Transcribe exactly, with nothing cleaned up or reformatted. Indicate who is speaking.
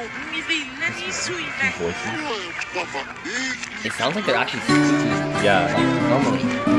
Speaker 1: It sounds like they're actually speaking.
Speaker 2: Yeah.
Speaker 1: Like, normally.